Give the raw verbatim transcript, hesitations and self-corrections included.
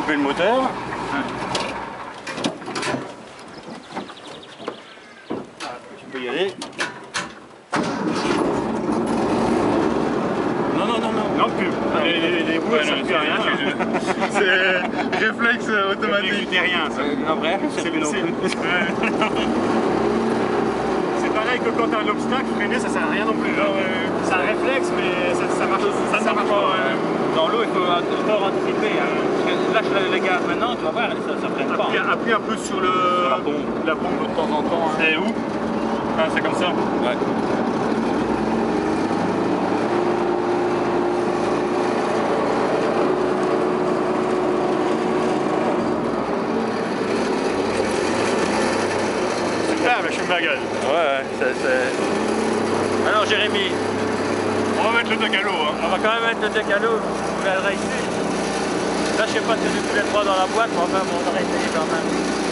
couper le moteur. Tu peux y aller. Non, non, non, non. Non, plus. Les, les, les roues, Ouais, ça non, ne fait rien. C'est réflexe automatique. C'est rien, ça. Non, vrai, c'est plus non plus. C'est pareil que quand t'as un obstacle, freiner ça sert à rien non plus. Hein. C'est un réflexe, mais ça, ça marche, ça, ça marche pas. Euh, dans l'eau, il faut encore anticiper. Hein. Lâche le gaz maintenant, tu vas voir, ça ne freine pas. Appuie, appuie un peu sur, le, sur la pompe. La pompe de temps en temps. Hein. C'est où? Ah, c'est comme ça. Ouais. Ah, mais je suis une baguette. Ouais, c'est... Alors Jérémy, on va mettre le décalo. Hein. On va quand même mettre le décalo, vous verrez ici. Là, je sais pas si j'ai tous les trois dans la boîte, mais enfin, bon, on va essayer quand même.